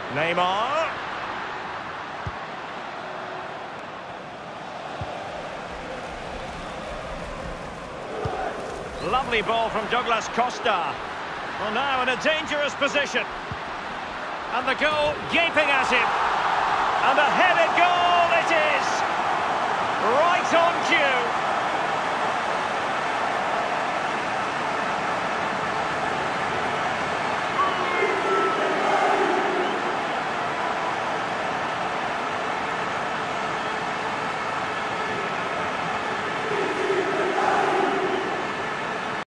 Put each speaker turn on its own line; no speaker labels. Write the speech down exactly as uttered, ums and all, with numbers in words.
Neymar. Lovely ball from Douglas Costa. Well, now in a dangerous position. And the goal gaping at him. And a headed goal it is! Right on cue.